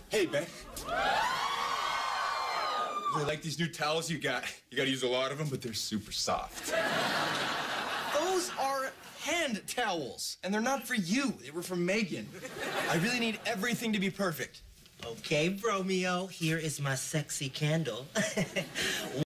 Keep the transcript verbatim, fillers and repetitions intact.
Hey, Ben. Really like these new towels you got. You gotta use a lot of them, but they're super soft. Those are hand towels, and they're not for you. They were for Megan. I really need everything to be perfect. Okay, Romeo, here is my sexy candle.